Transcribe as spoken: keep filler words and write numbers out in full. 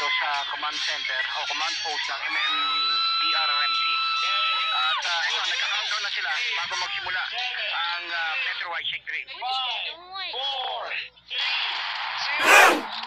sa command center o command post ng M M D R M C. At uh, ito, nagka-countdown na sila bago magsimula ang uh, Metro Wide Shake three. five, four, three, two,